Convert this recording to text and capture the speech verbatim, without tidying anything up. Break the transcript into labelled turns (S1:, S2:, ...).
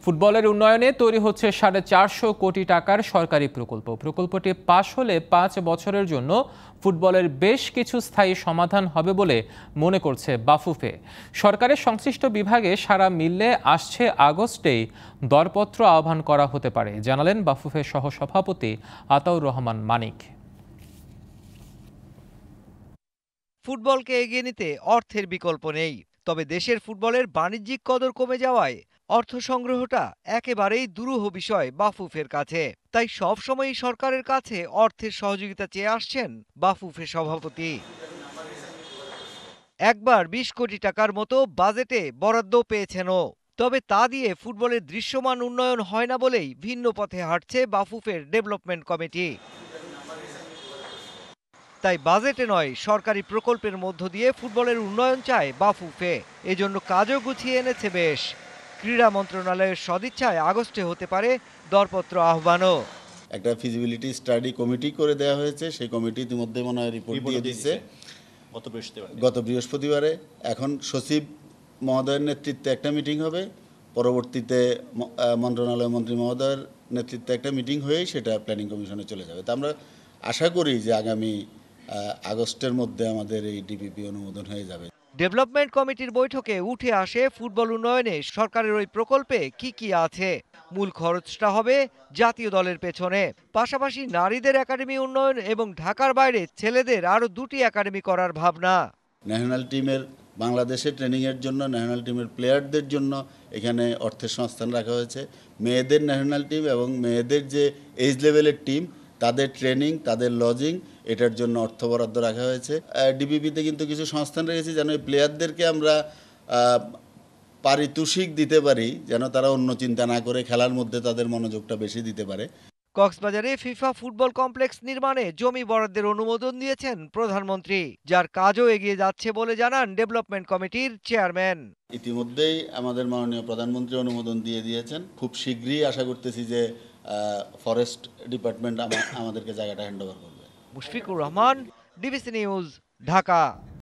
S1: ফুটবলের উন্নয়নে তৈরি হচ্ছে সাড়ে চারশো কোটি টাকার সরকারি প্রকল্প। প্রকল্পটি পাশ হলে পাঁচ বছরের জন্য ফুটবলের বেশ কিছু স্থায়ী সমাধান হবে বলে মনে করছে বাফুফে। সরকারের সংশ্লিষ্ট বিভাগে সারা মিললে আসছে আগস্টেই দরপত্র আহ্বান করা হতে পারে, জানালেন বাফুফে সহসভাপতি আতাউর রহমান মানিক।
S2: ফুটবলকে এগিয়ে নিতে অর্থের বিকল্প নেই, তবে দেশের ফুটবলের বাণিজ্যিক কদর কমে যাওয়ায় অর্থ সংগ্রহটা একেবারেই দুরূহ বিষয় বাফুফের কাছে। তাই সবসময়ই সরকারের কাছে অর্থের সহযোগিতা চেয়ে আসছেন বাফুফে সভাপতি। একবার বিশ কোটি টাকার মতো বাজেটে বরাদ্দ পেয়েছেনও, তবে তা দিয়ে ফুটবলের দৃশ্যমান উন্নয়ন হয় না বলেই ভিন্ন পথে হাঁটছে বাফুফের ডেভেলপমেন্ট কমিটি। তাই বাজেটে নয়, সরকারি প্রকল্পের মধ্য দিয়ে ফুটবলের উন্নয়ন চায় বাফুফে। এজন্য কাজও গুছিয়ে এনেছে বেশ। ক্রীড়া মন্ত্রণালয়ের সদিচ্ছায় আগস্টে হতে পারে দরপত্র আহ্বানও।
S3: একটা ফিজিবিলিটি স্টাডি কমিটি করে দেওয়া হয়েছে, সেই কমিটি ইতিমধ্যে মনে হয় রিপোর্ট দিয়ে দিচ্ছে গত বৃহস্পতিবারে। এখন সচিব মহোদয়ের নেতৃত্বে একটা মিটিং হবে, পরবর্তীতে মন্ত্রণালয় মন্ত্রী মহোদয়ের নেতৃত্বে একটা মিটিং হয়েই সেটা প্ল্যানিং কমিশনে চলে যাবে। তা আমরা আশা করি যে আগামী আগস্টের মধ্যে আমাদের এই ডিপিপি অনুমোদন হয়ে যাবে।
S2: ডেভেলপমেন্ট কমিটির বৈঠকে উঠে আসে ফুটবল উন্নয়নে সরকারের ওই প্রকল্পে কি কি আছে। মূল খরচটা হবে জাতীয় দলের পেছনে, পাশাপাশি নারীদের একাডেমি উন্নয়ন এবং ঢাকার বাইরে ছেলেদের আরো দুটি একাডেমি করার ভাবনা।
S3: ন্যাশনাল টিমের বাংলাদেশে ট্রেনিংয়ের জন্য, ন্যাশনাল টিমের প্লেয়ারদের জন্য এখানে অর্থের সংস্থান রাখা হয়েছে। মেয়েদের ন্যাশনাল টিম এবং মেয়েদের যে এজ লেভেলের টিম, তাদের ট্রেনিং, তাদের লজিং, এটার জন্য অর্থ বরাদ্দ রাখা হয়েছে। ডিবিপিতে কিন্তু কিছু সংস্থান রেখেছি যেন এই প্লেয়ারদেরকে আমরা পারিতোষিক দিতে পারি, যেন তারা অন্য চিন্তা না করে খেলার মধ্যে তাদের মনোযোগটা বেশি দিতে পারে।
S2: কক্সবাজারে ফিফা ফুটবল কমপ্লেক্স নির্মাণে জমি বরাদ্দের অনুমোদন দিয়েছেন প্রধানমন্ত্রী, যার কাজও এগিয়ে যাচ্ছে বলে জানান ডেভেলপমেন্ট কমিটির চেয়ারম্যান।
S3: ইতিমধ্যেই আমাদের মাননীয় প্রধানমন্ত্রী অনুমোদন দিয়ে দিয়েছেন। খুব শীঘ্রই আশা করতেছি যে ফরেস্ট ডিপার্টমেন্ট আমাদেরকে জায়গাটা হ্যান্ড ওভার করবে।
S2: Mushfiqur Rahman, DBC news, Dhaka.